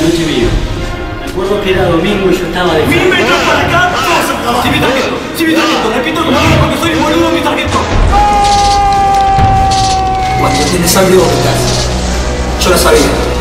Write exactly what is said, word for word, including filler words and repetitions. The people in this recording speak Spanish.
noche me iba. Me acuerdo que era domingo y yo estaba de... ¡Mi metro para acá! ¡Sí, mi sargento! ¡Sí, mi sargento! ¡Repito como quiero porque soy el boludo, mi sargento! Cuando tienes hambre vomitas. Yo lo sabía.